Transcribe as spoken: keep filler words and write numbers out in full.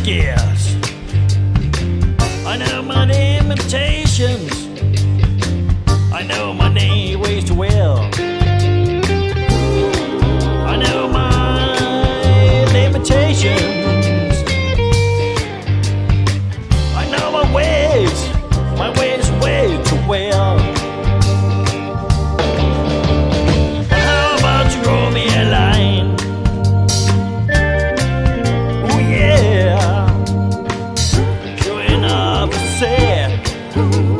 gears. I know my limitations. I know my name ways too well. I know my limitations. I know my ways, my ways way too well. But how about you draw me a line? Oh yeah, sure enough, I said.